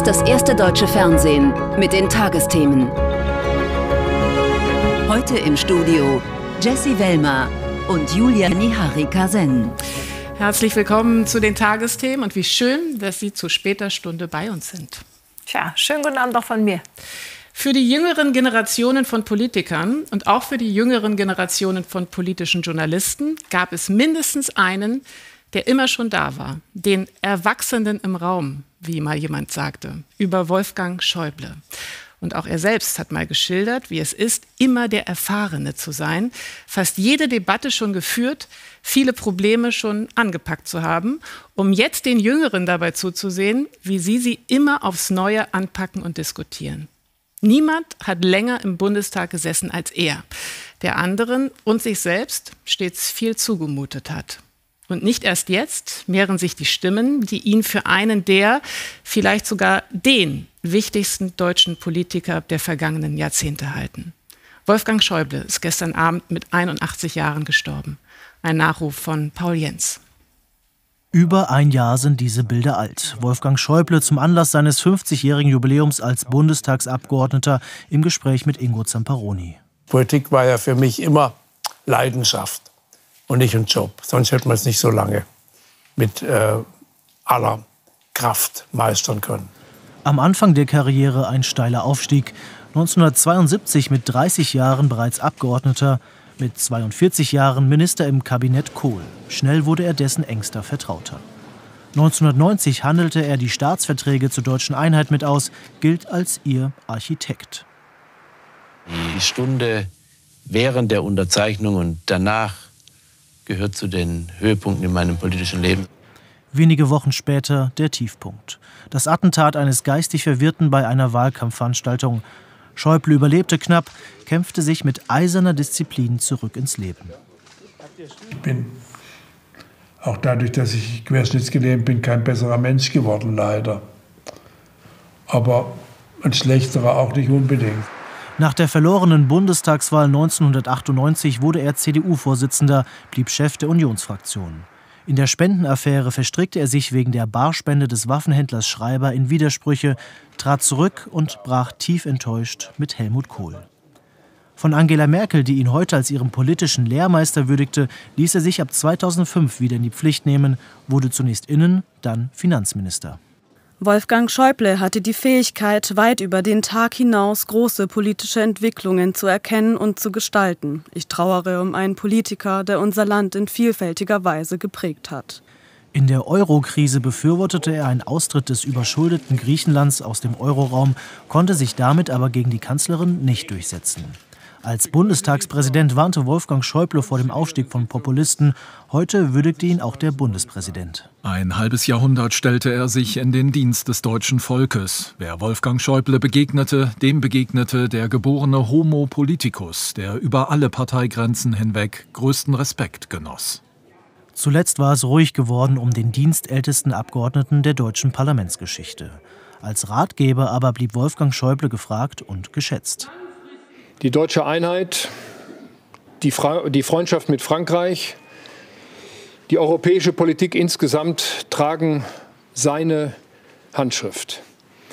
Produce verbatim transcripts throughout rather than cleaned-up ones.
ist das erste deutsche Fernsehen mit den Tagesthemen. Heute im Studio Jessie Wellmer und Julia Niharika-Sen. Herzlich willkommen zu den Tagesthemen und wie schön, dass Sie zu später Stunde bei uns sind. Tja, schönen guten Abend auch von mir. Für die jüngeren Generationen von Politikern und auch für die jüngeren Generationen von politischen Journalisten gab es mindestens einen, der immer schon da war, den Erwachsenen im Raum, wie mal jemand sagte, über Wolfgang Schäuble. Und auch er selbst hat mal geschildert, wie es ist, immer der Erfahrene zu sein, fast jede Debatte schon geführt, viele Probleme schon angepackt zu haben, um jetzt den Jüngeren dabei zuzusehen, wie sie sie immer aufs Neue anpacken und diskutieren. Niemand hat länger im Bundestag gesessen als er, der anderen und sich selbst stets viel zugemutet hat. Und nicht erst jetzt mehren sich die Stimmen, die ihn für einen der, vielleicht sogar den wichtigsten deutschen Politiker der vergangenen Jahrzehnte halten. Wolfgang Schäuble ist gestern Abend mit einundachtzig Jahren gestorben. Ein Nachruf von Paul Jens. Über ein Jahr sind diese Bilder alt. Wolfgang Schäuble zum Anlass seines fünfzigjährigen Jubiläums als Bundestagsabgeordneter im Gespräch mit Ingo Zamperoni. Politik war ja für mich immer Leidenschaft und nicht ein Job. Sonst hätte man es nicht so lange mit äh, aller Kraft meistern können. Am Anfang der Karriere ein steiler Aufstieg. neunzehnhundertzweiundsiebzig mit dreißig Jahren bereits Abgeordneter, mit zweiundvierzig Jahren Minister im Kabinett Kohl. Schnell wurde er dessen engster Vertrauter. neunzehnhundertneunzig handelte er die Staatsverträge zur deutschen Einheit mit aus, gilt als ihr Architekt. Die Stunde während der Unterzeichnung und danach gehört zu den Höhepunkten in meinem politischen Leben. Wenige Wochen später der Tiefpunkt. Das Attentat eines geistig Verwirrten bei einer Wahlkampfveranstaltung. Schäuble überlebte knapp, kämpfte sich mit eiserner Disziplin zurück ins Leben. Ich bin auch dadurch, dass ich querschnittsgelähmt bin, kein besserer Mensch geworden, leider. Aber ein schlechterer auch nicht unbedingt. Nach der verlorenen Bundestagswahl neunzehnhundertachtundneunzig wurde er C D U-Vorsitzender, blieb Chef der Unionsfraktion. In der Spendenaffäre verstrickte er sich wegen der Barspende des Waffenhändlers Schreiber in Widersprüche, trat zurück und brach tief enttäuscht mit Helmut Kohl. Von Angela Merkel, die ihn heute als ihren politischen Lehrmeister würdigte, ließ er sich ab zweitausendfünf wieder in die Pflicht nehmen, wurde zunächst Innen-, dann Finanzminister. Wolfgang Schäuble hatte die Fähigkeit, weit über den Tag hinaus große politische Entwicklungen zu erkennen und zu gestalten. Ich trauere um einen Politiker, der unser Land in vielfältiger Weise geprägt hat. In der Euro-Krise befürwortete er einen Austritt des überschuldeten Griechenlands aus dem Euroraum, konnte sich damit aber gegen die Kanzlerin nicht durchsetzen. Als Bundestagspräsident warnte Wolfgang Schäuble vor dem Aufstieg von Populisten. Heute würdigte ihn auch der Bundespräsident. Ein halbes Jahrhundert stellte er sich in den Dienst des deutschen Volkes. Wer Wolfgang Schäuble begegnete, dem begegnete der geborene Homo politicus, der über alle Parteigrenzen hinweg größten Respekt genoss. Zuletzt war es ruhig geworden um den dienstältesten Abgeordneten der deutschen Parlamentsgeschichte. Als Ratgeber aber blieb Wolfgang Schäuble gefragt und geschätzt. Die deutsche Einheit, die, Fra- die Freundschaft mit Frankreich, die europäische Politik insgesamt tragen seine Handschrift.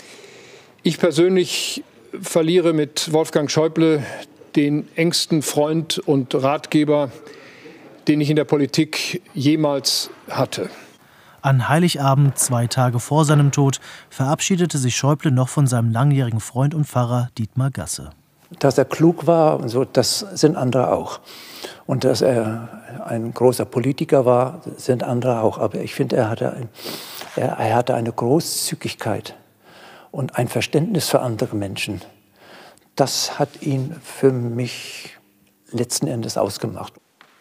Ich persönlich verliere mit Wolfgang Schäuble den engsten Freund und Ratgeber, den ich in der Politik jemals hatte. An Heiligabend, zwei Tage vor seinem Tod, verabschiedete sich Schäuble noch von seinem langjährigen Freund und Pfarrer Dietmar Gasse. Dass er klug war, und so, das sind andere auch. Und dass er ein großer Politiker war, sind andere auch. Aber ich finde, er hatte, ein, er, er hatte eine Großzügigkeit und ein Verständnis für andere Menschen. Das hat ihn für mich letzten Endes ausgemacht.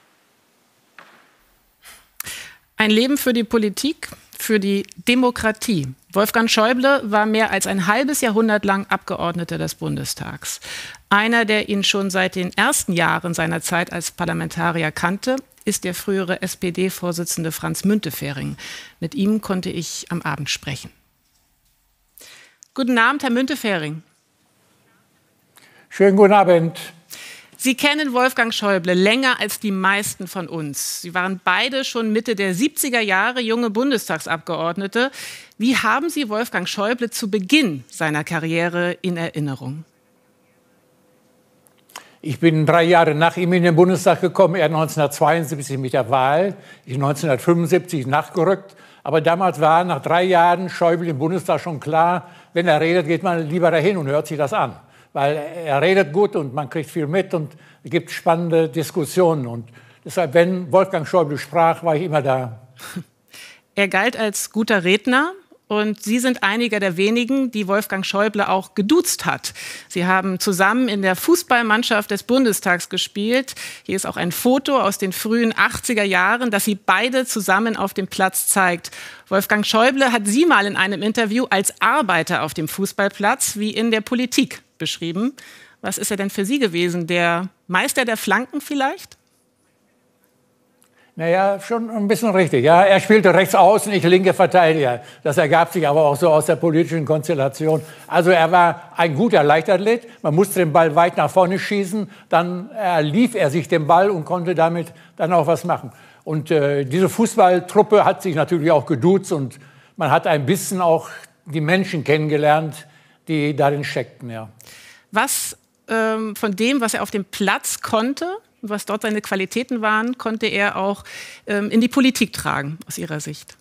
Ein Leben für die Politik, für die Demokratie. Wolfgang Schäuble war mehr als ein halbes Jahrhundert lang Abgeordneter des Bundestags. Einer, der ihn schon seit den ersten Jahren seiner Zeit als Parlamentarier kannte, ist der frühere S P D-Vorsitzende Franz Müntefering. Mit ihm konnte ich am Abend sprechen. Guten Abend, Herr Müntefering. Schönen guten Abend. Sie kennen Wolfgang Schäuble länger als die meisten von uns. Sie waren beide schon Mitte der siebziger Jahre junge Bundestagsabgeordnete. Wie haben Sie Wolfgang Schäuble zu Beginn seiner Karriere in Erinnerung? Ich bin drei Jahre nach ihm in den Bundestag gekommen, er neunzehnhundertzweiundsiebzig mit der Wahl, ich neunzehnhundertfünfundsiebzig nachgerückt. Aber damals war nach drei Jahren Schäuble im Bundestag schon klar, wenn er redet, geht man lieber dahin und hört sich das an. Weil er redet gut und man kriegt viel mit und es gibt spannende Diskussionen. Und deshalb, wenn Wolfgang Schäuble sprach, war ich immer da. Er galt als guter Redner und Sie sind einer der wenigen, die Wolfgang Schäuble auch geduzt hat. Sie haben zusammen in der Fußballmannschaft des Bundestags gespielt. Hier ist auch ein Foto aus den frühen achtziger Jahren, das Sie beide zusammen auf dem Platz zeigt. Wolfgang Schäuble hat Sie mal in einem Interview als Arbeiter auf dem Fußballplatz wie in der Politik beschrieben. Was ist er denn für Sie gewesen? Der Meister der Flanken vielleicht? Naja, schon ein bisschen richtig. Ja, er spielte rechts außen, ich linke Verteidiger. Das ergab sich aber auch so aus der politischen Konstellation. Also er war ein guter Leichtathlet. Man musste den Ball weit nach vorne schießen. Dann äh, lief er sich den Ball und konnte damit dann auch was machen. Und äh, diese Fußballtruppe hat sich natürlich auch geduzt und man hat ein bisschen auch die Menschen kennengelernt, die darin steckten, ja. Was ähm, von dem, was er auf dem Platz konnte, was dort seine Qualitäten waren, konnte er auch ähm, in die Politik tragen, aus Ihrer Sicht?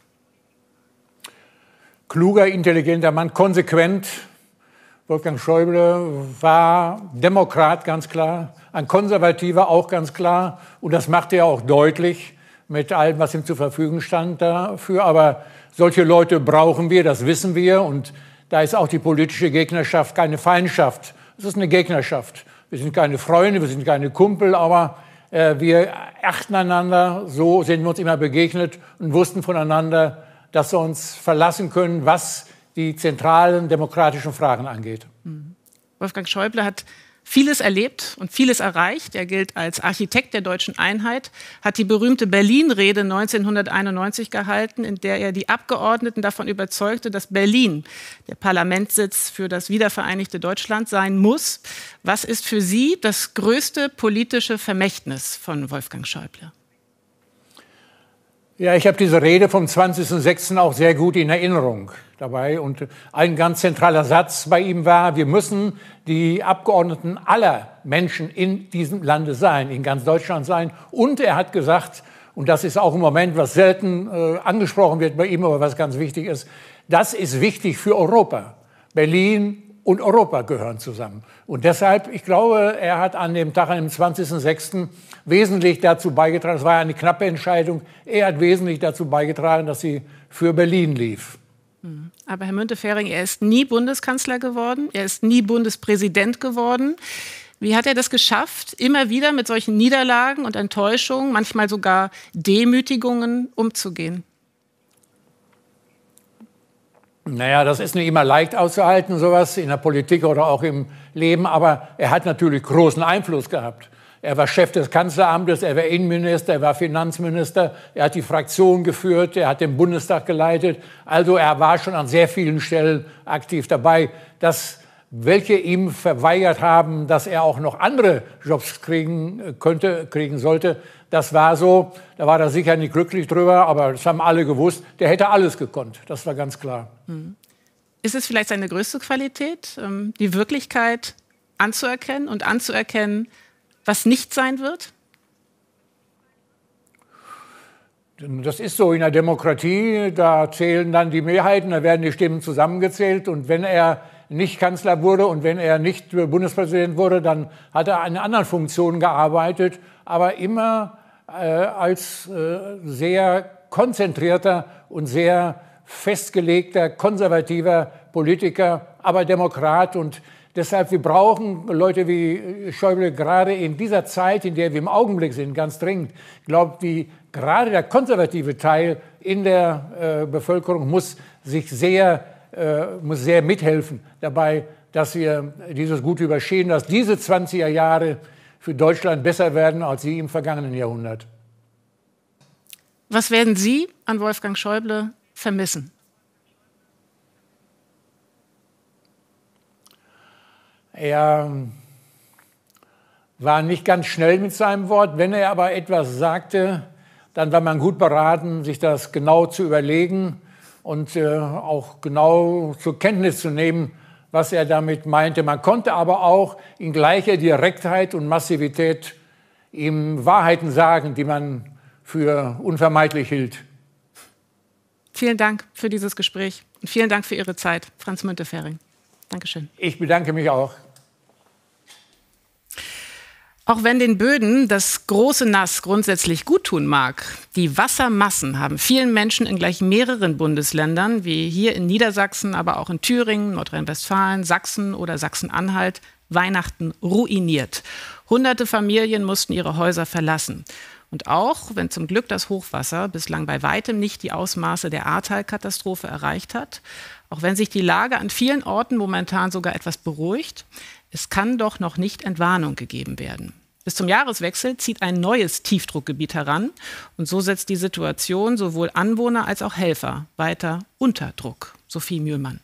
Kluger, intelligenter Mann, konsequent. Wolfgang Schäuble war Demokrat, ganz klar. Ein Konservativer, auch ganz klar. Und das machte er auch deutlich mit allem, was ihm zur Verfügung stand dafür. Aber solche Leute brauchen wir, das wissen wir. Und da ist auch die politische Gegnerschaft keine Feindschaft. Es ist eine Gegnerschaft. Wir sind keine Freunde, wir sind keine Kumpel, aber äh, wir achten einander. So sind wir uns immer begegnet und wussten voneinander, dass wir uns verlassen können, was die zentralen demokratischen Fragen angeht. Wolfgang Schäuble hat vieles erlebt und vieles erreicht. Er gilt als Architekt der deutschen Einheit, hat die berühmte Berlin-Rede neunzehnhunderteinundneunzig gehalten, in der er die Abgeordneten davon überzeugte, dass Berlin der Parlamentssitz für das wiedervereinigte Deutschland sein muss. Was ist für Sie das größte politische Vermächtnis von Wolfgang Schäuble? Ja, ich habe diese Rede vom zwanzigsten sechsten auch sehr gut in Erinnerung dabei. Und ein ganz zentraler Satz bei ihm war, wir müssen die Abgeordneten aller Menschen in diesem Lande sein, in ganz Deutschland sein. Und er hat gesagt, und das ist auch im Moment, was selten äh, angesprochen wird bei ihm, aber was ganz wichtig ist, das ist wichtig für Europa. Berlin und Europa gehören zusammen. Und deshalb, ich glaube, er hat an dem Tag, an dem zwanzigsten sechsten wesentlich dazu beigetragen, es war eine knappe Entscheidung, er hat wesentlich dazu beigetragen, dass sie für Berlin lief. Aber Herr Müntefering, er ist nie Bundeskanzler geworden, er ist nie Bundespräsident geworden. Wie hat er das geschafft, immer wieder mit solchen Niederlagen und Enttäuschungen, manchmal sogar Demütigungen umzugehen? Naja, das ist nicht immer leicht auszuhalten, sowas in der Politik oder auch im Leben, aber er hat natürlich großen Einfluss gehabt. Er war Chef des Kanzleramtes, er war Innenminister, er war Finanzminister, er hat die Fraktion geführt, er hat den Bundestag geleitet. Also er war schon an sehr vielen Stellen aktiv dabei. Dass welche ihm verweigert haben, dass er auch noch andere Jobs kriegen könnte, kriegen sollte, das war so. Da war er sicher nicht glücklich drüber, aber das haben alle gewusst. Der hätte alles gekonnt, das war ganz klar. Ist es vielleicht seine größte Qualität, die Wirklichkeit anzuerkennen und anzuerkennen, was nicht sein wird? Das ist so in der Demokratie, da zählen dann die Mehrheiten, da werden die Stimmen zusammengezählt. Und wenn er nicht Kanzler wurde und wenn er nicht Bundespräsident wurde, dann hat er in anderen Funktionen gearbeitet, aber immer äh, als äh, sehr konzentrierter und sehr festgelegter, konservativer Politiker, aber Demokrat. Und deshalb, wir brauchen Leute wie Schäuble gerade in dieser Zeit, in der wir im Augenblick sind, ganz dringend. Ich glaube, wie gerade der konservative Teil in der äh, Bevölkerung muss sich sehr, äh, muss sehr mithelfen dabei, dass wir dieses gut überstehen, dass diese zwanziger Jahre für Deutschland besser werden als sie im vergangenen Jahrhundert. Was werden Sie an Wolfgang Schäuble vermissen? Er war nicht ganz schnell mit seinem Wort. Wenn er aber etwas sagte, dann war man gut beraten, sich das genau zu überlegen und äh, auch genau zur Kenntnis zu nehmen, was er damit meinte. Man konnte aber auch in gleicher Direktheit und Massivität ihm Wahrheiten sagen, die man für unvermeidlich hielt. Vielen Dank für dieses Gespräch und vielen Dank für Ihre Zeit, Franz Müntefering. Dankeschön. Ich bedanke mich auch. Auch wenn den Böden das große Nass grundsätzlich guttun mag, die Wassermassen haben vielen Menschen in gleich mehreren Bundesländern, wie hier in Niedersachsen, aber auch in Thüringen, Nordrhein-Westfalen, Sachsen oder Sachsen-Anhalt, Weihnachten ruiniert. Hunderte Familien mussten ihre Häuser verlassen. Und auch wenn zum Glück das Hochwasser bislang bei weitem nicht die Ausmaße der Ahrtal-Katastrophe erreicht hat, auch wenn sich die Lage an vielen Orten momentan sogar etwas beruhigt, es kann doch noch nicht Entwarnung gegeben werden. Bis zum Jahreswechsel zieht ein neues Tiefdruckgebiet heran und so setzt die Situation sowohl Anwohner als auch Helfer weiter unter Druck. Sophie Mühlmann.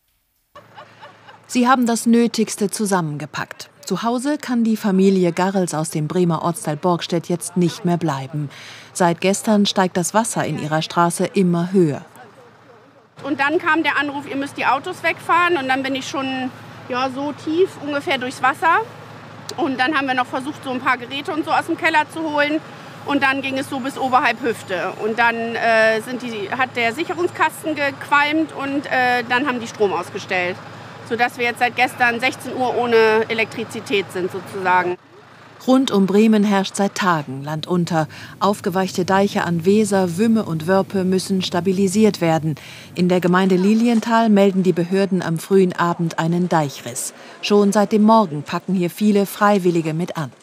Sie haben das Nötigste zusammengepackt. Zu Hause kann die Familie Garrels aus dem Bremer Ortsteil Borgstedt jetzt nicht mehr bleiben. Seit gestern steigt das Wasser in ihrer Straße immer höher. Und dann kam der Anruf, ihr müsst die Autos wegfahren. Und dann bin ich schon ja, so tief ungefähr durchs Wasser. Und dann haben wir noch versucht, so ein paar Geräte und so aus dem Keller zu holen. Und dann ging es so bis oberhalb Hüfte. Und dann äh, sind die, hat der Sicherungskasten gequalmt und äh, dann haben die Strom ausgestellt. Sodass wir jetzt seit gestern sechzehn Uhr ohne Elektrizität sind sozusagen. Rund um Bremen herrscht seit Tagen Land unter. Aufgeweichte Deiche an Weser, Wümme und Wörpe müssen stabilisiert werden. In der Gemeinde Lilienthal melden die Behörden am frühen Abend einen Deichriss. Schon seit dem Morgen packen hier viele Freiwillige mit an.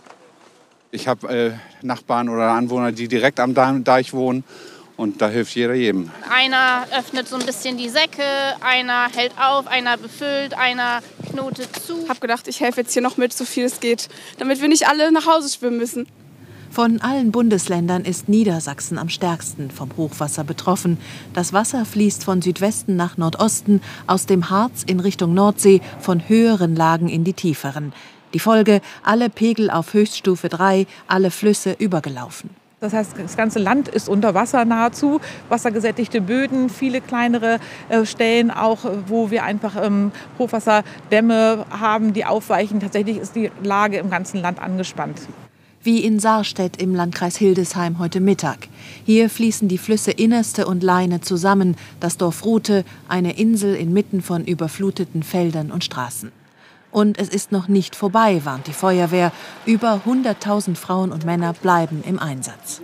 Ich habe äh, Nachbarn oder Anwohner, die direkt am Deich wohnen. Und da hilft jeder jedem. Einer öffnet so ein bisschen die Säcke, einer hält auf, einer befüllt, einer knotet zu. Ich habe gedacht, ich helfe jetzt hier noch mit, so viel es geht, damit wir nicht alle nach Hause schwimmen müssen. Von allen Bundesländern ist Niedersachsen am stärksten vom Hochwasser betroffen. Das Wasser fließt von Südwesten nach Nordosten, aus dem Harz in Richtung Nordsee, von höheren Lagen in die tieferen. Die Folge: alle Pegel auf Höchststufe drei, alle Flüsse übergelaufen. Das heißt, das ganze Land ist unter Wasser nahezu, wassergesättigte Böden, viele kleinere äh, Stellen auch, wo wir einfach ähm, Hochwasserdämme haben, die aufweichen. Tatsächlich ist die Lage im ganzen Land angespannt. Wie in Sarstedt im Landkreis Hildesheim heute Mittag. Hier fließen die Flüsse Innerste und Leine zusammen. Das Dorf Ruthe, eine Insel inmitten von überfluteten Feldern und Straßen. Und es ist noch nicht vorbei, warnt die Feuerwehr. Über hunderttausend Frauen und Männer bleiben im Einsatz.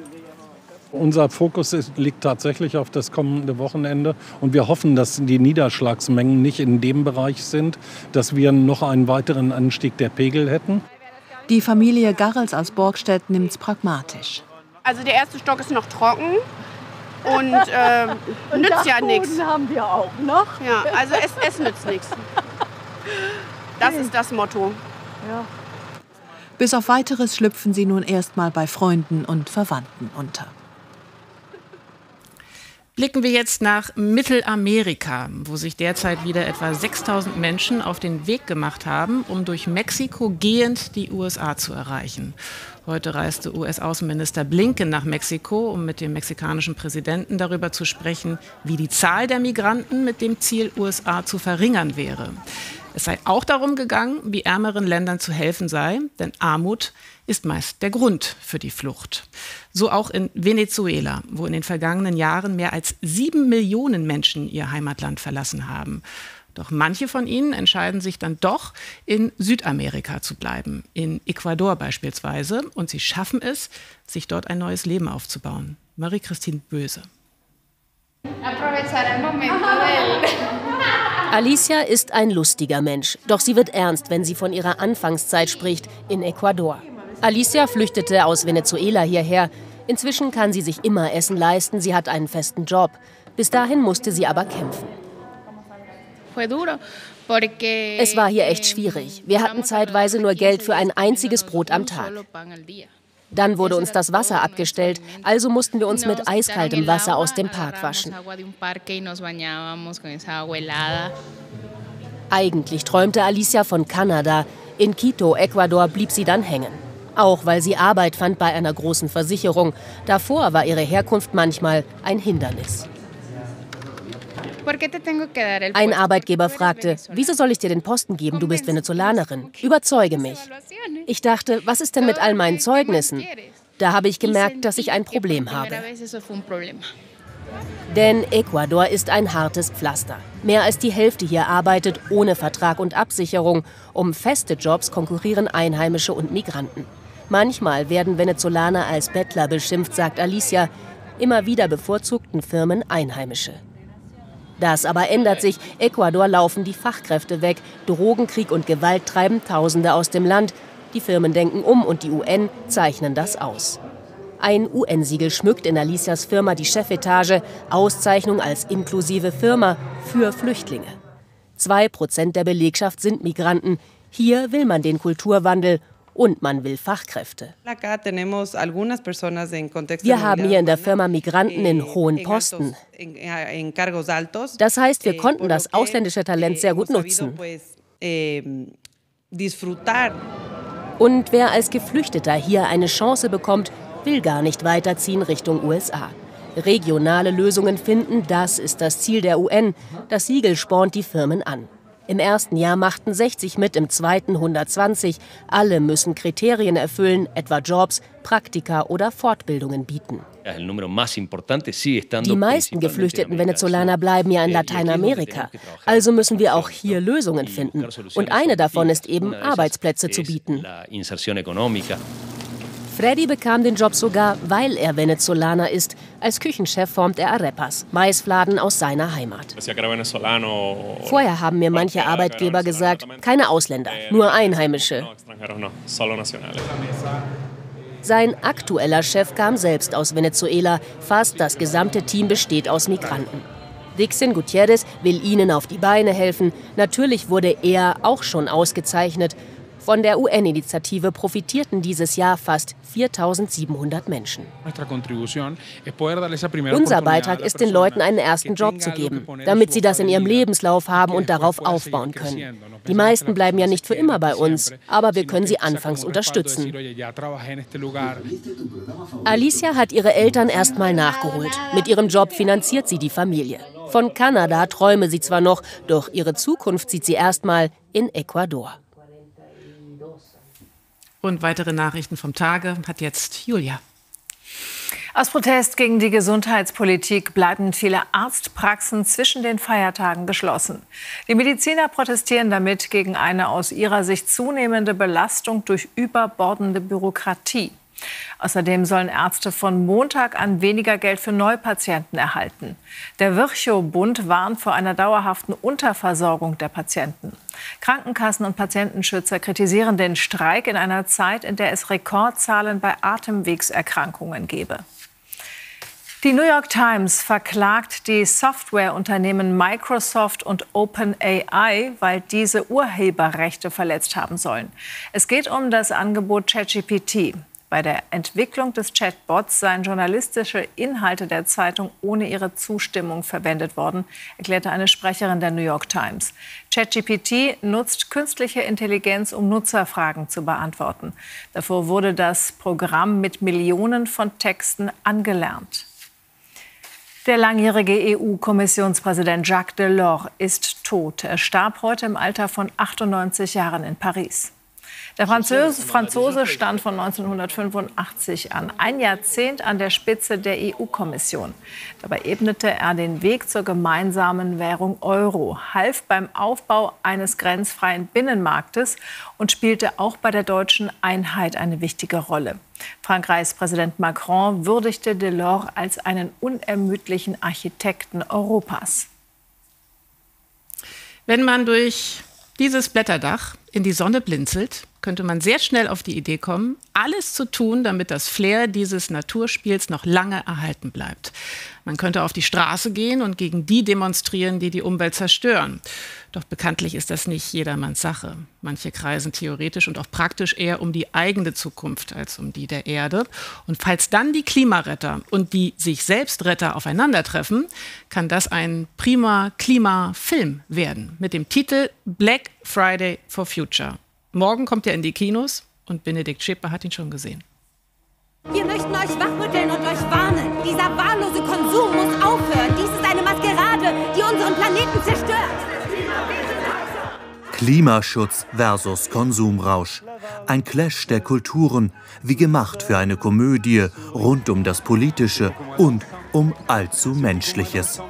Unser Fokus ist, liegt tatsächlich auf das kommende Wochenende. Und wir hoffen, dass die Niederschlagsmengen nicht in dem Bereich sind, dass wir noch einen weiteren Anstieg der Pegel hätten. Die Familie Garrels aus Borgstedt nimmt es pragmatisch. Also der erste Stock ist noch trocken. Und, äh, und nützt ja nichts. haben wir auch noch. Ja, also es, es nützt nichts. Das ist das Motto. Ja. Bis auf Weiteres schlüpfen sie nun erstmal bei Freunden und Verwandten unter. Blicken wir jetzt nach Mittelamerika, wo sich derzeit wieder etwa sechstausend Menschen auf den Weg gemacht haben, um durch Mexiko gehend die U S A zu erreichen. Heute reiste U S-Außenminister Blinken nach Mexiko, um mit dem mexikanischen Präsidenten darüber zu sprechen, wie die Zahl der Migranten mit dem Ziel U S A zu verringern wäre. Es sei auch darum gegangen, wie ärmeren Ländern zu helfen sei, denn Armut ist meist der Grund für die Flucht. So auch in Venezuela, wo in den vergangenen Jahren mehr als sieben Millionen Menschen ihr Heimatland verlassen haben. Doch manche von ihnen entscheiden sich dann doch, in Südamerika zu bleiben, in Ecuador beispielsweise. Und sie schaffen es, sich dort ein neues Leben aufzubauen. Marie-Christine Böse. Alicia ist ein lustiger Mensch, doch sie wird ernst, wenn sie von ihrer Anfangszeit spricht in Ecuador. Alicia flüchtete aus Venezuela hierher. Inzwischen kann sie sich immer Essen leisten, sie hat einen festen Job. Bis dahin musste sie aber kämpfen. Es war hier echt schwierig. Wir hatten zeitweise nur Geld für ein einziges Brot am Tag. Dann wurde uns das Wasser abgestellt, also mussten wir uns mit eiskaltem Wasser aus dem Park waschen. Eigentlich träumte Alicia von Kanada. In Quito, Ecuador, blieb sie dann hängen. Auch weil sie Arbeit fand bei einer großen Versicherung. Davor war ihre Herkunft manchmal ein Hindernis. Ein Arbeitgeber fragte, wieso soll ich dir den Posten geben, du bist Venezolanerin? Überzeuge mich. Ich dachte, was ist denn mit all meinen Zeugnissen? Da habe ich gemerkt, dass ich ein Problem habe. Denn Ecuador ist ein hartes Pflaster. Mehr als die Hälfte hier arbeitet ohne Vertrag und Absicherung. Um feste Jobs konkurrieren Einheimische und Migranten. Manchmal werden Venezolaner als Bettler beschimpft, sagt Alicia. Immer wieder bevorzugten Firmen Einheimische. Das aber ändert sich. Ecuador laufen die Fachkräfte weg. Drogenkrieg und Gewalt treiben Tausende aus dem Land. Die Firmen denken um und die U N zeichnen das aus. Ein U N-Siegel schmückt in Alicias Firma die Chefetage. Auszeichnung als inklusive Firma für Flüchtlinge. Zwei Prozent der Belegschaft sind Migranten. Hier will man den Kulturwandel und man will Fachkräfte. Wir haben hier in der Firma Migranten in hohen Posten. Das heißt, wir konnten das ausländische Talent sehr gut nutzen. Und wer als Geflüchteter hier eine Chance bekommt, will gar nicht weiterziehen Richtung U S A. Regionale Lösungen finden, das ist das Ziel der U N. Das Siegel spornt die Firmen an. Im ersten Jahr machten sechzig mit, im zweiten hundertzwanzig. Alle müssen Kriterien erfüllen, etwa Jobs, Praktika oder Fortbildungen bieten. Die meisten geflüchteten Venezolaner bleiben ja in Lateinamerika. Also müssen wir auch hier Lösungen finden. Und eine davon ist eben, Arbeitsplätze zu bieten. Freddy bekam den Job sogar, weil er Venezolaner ist. Als Küchenchef formt er Arepas, Maisfladen aus seiner Heimat. Vorher haben mir manche Arbeitgeber gesagt, keine Ausländer, nur Einheimische. Sein aktueller Chef kam selbst aus Venezuela. Fast das gesamte Team besteht aus Migranten. Dixon Gutierrez will ihnen auf die Beine helfen. Natürlich wurde er auch schon ausgezeichnet. Von der U N-Initiative profitierten dieses Jahr fast viertausendsiebenhundert Menschen. Unser Beitrag ist, den Leuten einen ersten Job zu geben, damit sie das in ihrem Lebenslauf haben und darauf aufbauen können. Die meisten bleiben ja nicht für immer bei uns, aber wir können sie anfangs unterstützen. Alicia hat ihre Eltern erst mal nachgeholt. Mit ihrem Job finanziert sie die Familie. Von Kanada träume sie zwar noch, doch ihre Zukunft sieht sie erst mal in Ecuador. Und weitere Nachrichten vom Tage hat jetzt Julia. Aus Protest gegen die Gesundheitspolitik bleiben viele Arztpraxen zwischen den Feiertagen geschlossen. Die Mediziner protestieren damit gegen eine aus ihrer Sicht zunehmende Belastung durch überbordende Bürokratie. Außerdem sollen Ärzte von Montag an weniger Geld für Neupatienten erhalten. Der Virchow-Bund warnt vor einer dauerhaften Unterversorgung der Patienten. Krankenkassen und Patientenschützer kritisieren den Streik in einer Zeit, in der es Rekordzahlen bei Atemwegserkrankungen gebe. Die New York Times verklagt die Softwareunternehmen Microsoft und OpenAI, weil diese Urheberrechte verletzt haben sollen. Es geht um das Angebot ChatGPT. Bei der Entwicklung des Chatbots seien journalistische Inhalte der Zeitung ohne ihre Zustimmung verwendet worden, erklärte eine Sprecherin der New York Times. ChatGPT nutzt künstliche Intelligenz, um Nutzerfragen zu beantworten. Davor wurde das Programm mit Millionen von Texten angelernt. Der langjährige E U-Kommissionspräsident Jacques Delors ist tot. Er starb heute im Alter von achtundneunzig Jahren in Paris. Der Franzose, Franzose stand von neunzehnhundertfünfundachtzig an, ein Jahrzehnt an der Spitze der E U-Kommission. Dabei ebnete er den Weg zur gemeinsamen Währung Euro, half beim Aufbau eines grenzfreien Binnenmarktes und spielte auch bei der deutschen Einheit eine wichtige Rolle. Frankreichs Präsident Macron würdigte Delors als einen unermüdlichen Architekten Europas. Wenn man durch dieses Blätterdach in die Sonne blinzelt, könnte man sehr schnell auf die Idee kommen, alles zu tun, damit das Flair dieses Naturspiels noch lange erhalten bleibt. Man könnte auf die Straße gehen und gegen die demonstrieren, die die Umwelt zerstören. Doch bekanntlich ist das nicht jedermanns Sache. Manche kreisen theoretisch und auch praktisch eher um die eigene Zukunft als um die der Erde. Und falls dann die Klimaretter und die sich selbst Retter aufeinandertreffen, kann das ein prima Klimafilm werden mit dem Titel Black Friday for Future. Morgen kommt er in die Kinos Und Benedikt Schäper hat ihn schon gesehen. Wir möchten euch wachrütteln und euch warnen. Dieser wahllose Konsum muss aufhören. Dies ist eine Maskerade, die unseren Planeten zerstört. Klimaschutz versus Konsumrausch. Ein Clash der Kulturen, wie gemacht für eine Komödie rund um das Politische und um allzu Menschliches.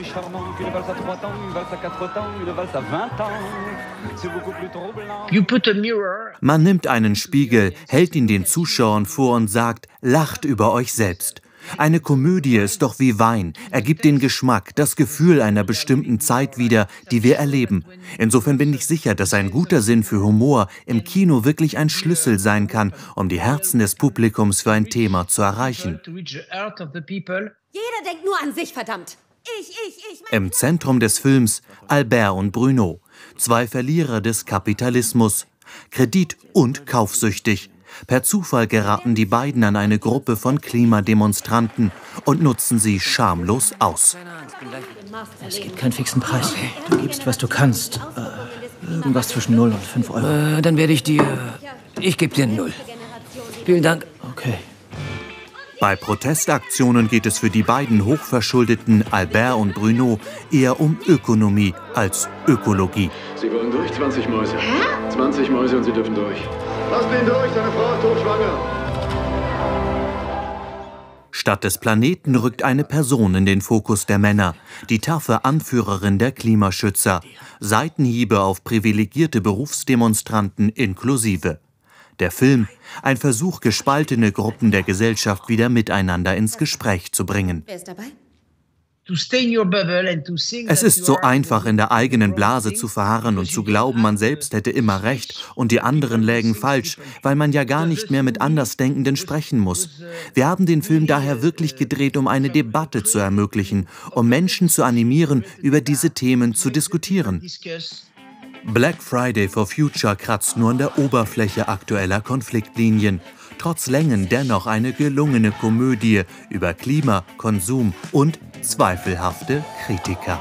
Man nimmt einen Spiegel, hält ihn den Zuschauern vor und sagt, lacht über euch selbst. Eine Komödie ist doch wie Wein, er gibt den Geschmack, das Gefühl einer bestimmten Zeit wieder, die wir erleben. Insofern bin ich sicher, dass ein guter Sinn für Humor im Kino wirklich ein Schlüssel sein kann, um die Herzen des Publikums für ein Thema zu erreichen. Jeder denkt nur an sich, verdammt. Ich, ich, ich. Im Zentrum des Films Albert und Bruno, zwei Verlierer des Kapitalismus, kredit- und kaufsüchtig. Per Zufall geraten die beiden an eine Gruppe von Klimademonstranten und nutzen sie schamlos aus. Es gibt keinen fixen Preis. Du gibst, was du kannst. Äh, irgendwas zwischen null und fünf Euro. Äh, dann werde ich dir... Ich gebe dir null. Vielen Dank. Okay. Bei Protestaktionen geht es für die beiden Hochverschuldeten Albert und Bruno eher um Ökonomie als Ökologie. Sie wollen durch, zwanzig Mäuse. Hä? zwanzig Mäuse und Sie dürfen durch. Lasst ihn durch, seine Frau ist hochschwanger. Statt des Planeten rückt eine Person in den Fokus der Männer, die taffe Anführerin der Klimaschützer, Seitenhiebe auf privilegierte Berufsdemonstranten inklusive. Der Film, ein Versuch, gespaltene Gruppen der Gesellschaft wieder miteinander ins Gespräch zu bringen. Wer ist dabei? Es ist so einfach, in der eigenen Blase zu verharren und zu glauben, man selbst hätte immer recht und die anderen lägen falsch, weil man ja gar nicht mehr mit Andersdenkenden sprechen muss. Wir haben den Film daher wirklich gedreht, um eine Debatte zu ermöglichen, um Menschen zu animieren, über diese Themen zu diskutieren. Black Friday for Future kratzt nur an der Oberfläche aktueller Konfliktlinien. Trotz Längen dennoch eine gelungene Komödie über Klima, Konsum und zweifelhafte Kritiker.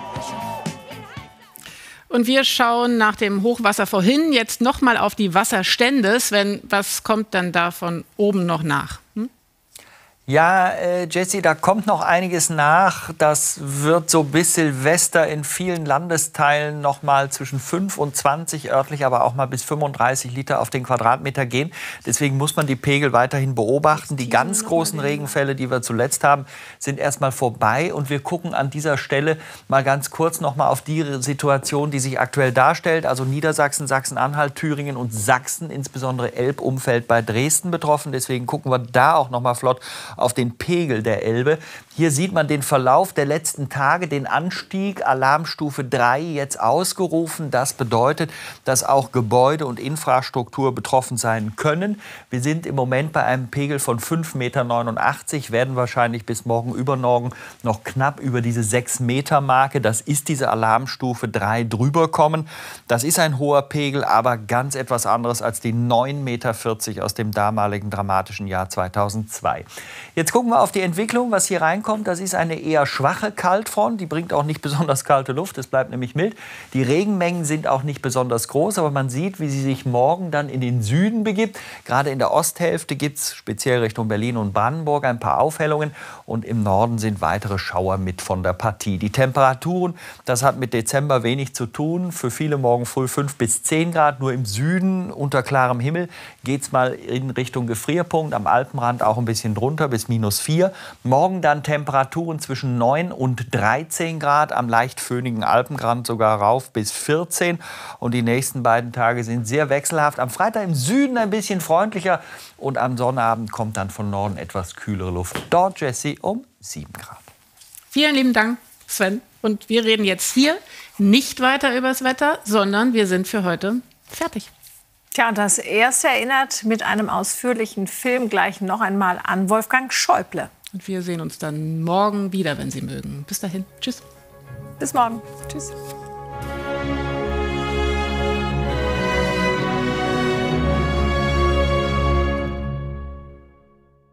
Und wir schauen nach dem Hochwasser vorhin jetzt noch mal auf die Wasserstände. Sven, was kommt dann da von oben noch nach? Hm? Ja, äh, Jessie, da kommt noch einiges nach. Das wird so bis Silvester in vielen Landesteilen noch mal zwischen fünf und zwanzig örtlich, aber auch mal bis fünfunddreißig Liter auf den Quadratmeter gehen. Deswegen muss man die Pegel weiterhin beobachten. Die ganz großen Regenfälle, die wir zuletzt haben, sind erstmal vorbei. Und wir gucken an dieser Stelle mal ganz kurz noch mal auf die Situation, die sich aktuell darstellt. Also Niedersachsen, Sachsen-Anhalt, Thüringen und Sachsen, insbesondere Elbumfeld bei Dresden betroffen. Deswegen gucken wir da auch noch mal flott auf den Pegel der Elbe. Hier sieht man den Verlauf der letzten Tage, den Anstieg, Alarmstufe drei jetzt ausgerufen. Das bedeutet, dass auch Gebäude und Infrastruktur betroffen sein können. Wir sind im Moment bei einem Pegel von fünf Komma neunundachtzig Meter, werden wahrscheinlich bis morgen übermorgen noch knapp über diese sechs Meter Marke, das ist diese Alarmstufe drei, drüber kommen. Das ist ein hoher Pegel, aber ganz etwas anderes als die neun Komma vierzig Meter aus dem damaligen dramatischen Jahr zweitausendzwei. Jetzt gucken wir auf die Entwicklung, was hier reinkommt. Das ist eine eher schwache Kaltfront. Die bringt auch nicht besonders kalte Luft. Es bleibt nämlich mild. Die Regenmengen sind auch nicht besonders groß. Aber man sieht, wie sie sich morgen dann in den Süden begibt. Gerade in der Osthälfte gibt es speziell Richtung Berlin und Brandenburg ein paar Aufhellungen. Und im Norden sind weitere Schauer mit von der Partie. Die Temperaturen, das hat mit Dezember wenig zu tun. Für viele morgen früh fünf bis zehn Grad. Nur im Süden unter klarem Himmel geht es mal in Richtung Gefrierpunkt. Am Alpenrand auch ein bisschen drunter bis minus vier. Morgen dann Temperaturen zwischen neun und dreizehn Grad, am leicht föhnigen Alpenrand sogar rauf bis vierzehn. Und die nächsten beiden Tage sind sehr wechselhaft. Am Freitag im Süden ein bisschen freundlicher und am Sonnabend kommt dann von Norden etwas kühlere Luft. Dort, Jessie, um sieben Grad. Vielen lieben Dank, Sven. Und wir reden jetzt hier nicht weiter über das Wetter, sondern wir sind für heute fertig. Tja, und das erste erinnert mit einem ausführlichen Film gleich noch einmal an Wolfgang Schäuble. Und wir sehen uns dann morgen wieder, wenn Sie mögen. Bis dahin. Tschüss. Bis morgen. Tschüss.